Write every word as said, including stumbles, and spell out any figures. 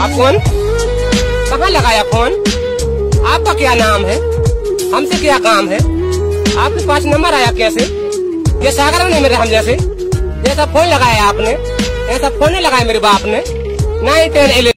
आप कौन? कहाँ लगाया फोन? आपका क्या नाम है? हमसे क्या काम है? आपके पास नंबर आया कैसे? ये सागर नहीं मेरे हम जैसे। जैसा फोन लगाया आपने ऐसा फोन नहीं लगाया मेरे बाप ने। Nine ten